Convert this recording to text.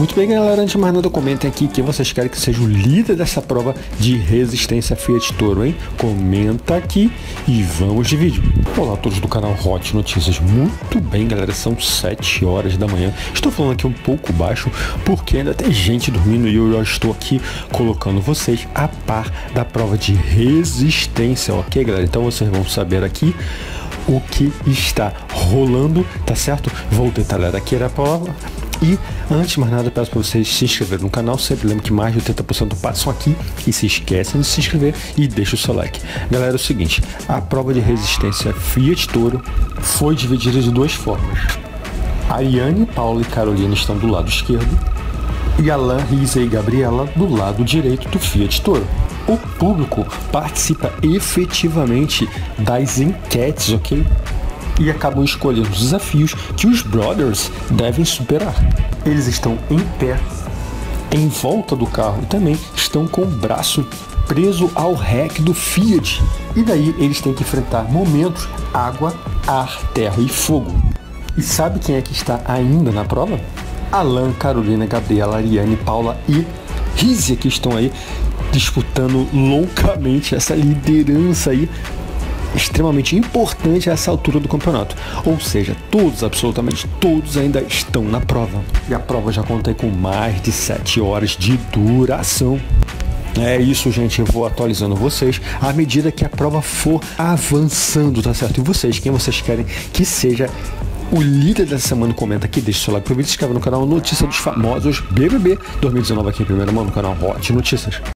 Muito bem, galera, antes de mais nada, comentem aqui quem vocês querem que seja o líder dessa prova de resistência Fiat Toro, hein? Comenta aqui e vamos de vídeo. Olá a todos do canal Hot Notícias. Muito bem, galera, são 7 horas da manhã. Estou falando aqui um pouco baixo porque ainda tem gente dormindo e eu já estou aqui colocando vocês a par da prova de resistência, ok, galera? Então vocês vão saber aqui o que está rolando, tá certo? Vou detalhar aqui a prova. E antes de mais nada, peço para vocês se inscreverem no canal. Sempre lembro que mais de 80% passam aqui e se esquecem de se inscrever e deixa o seu like. Galera, é o seguinte, a prova de resistência Fiat Toro foi dividida de duas formas. Ariane, Paula e Carolina estão do lado esquerdo e Alan, Risa e Gabriela do lado direito do Fiat Toro. O público participa efetivamente das enquetes, ok? E acabam escolhendo os desafios que os brothers devem superar. Eles estão em pé, em volta do carro e também estão com o braço preso ao rack do Fiat. E daí eles têm que enfrentar momentos: água, ar, terra e fogo. E sabe quem é que está ainda na prova? Alan, Carolina, Gabriela, Ariane, Paula e Rizia, que estão aí disputando loucamente essa liderança aí, extremamente importante a essa altura do campeonato. Ou seja, todos, absolutamente todos ainda estão na prova. E a prova já conta com mais de 7 horas de duração. É isso, gente, eu vou atualizando vocês à medida que a prova for avançando, tá certo? E vocês, quem vocês querem que seja o líder dessa semana, comenta aqui, deixa o seu like pro vídeo, se inscreva no canal Notícia dos Famosos BBB 2019 aqui em primeira mão no canal Hot Notícias.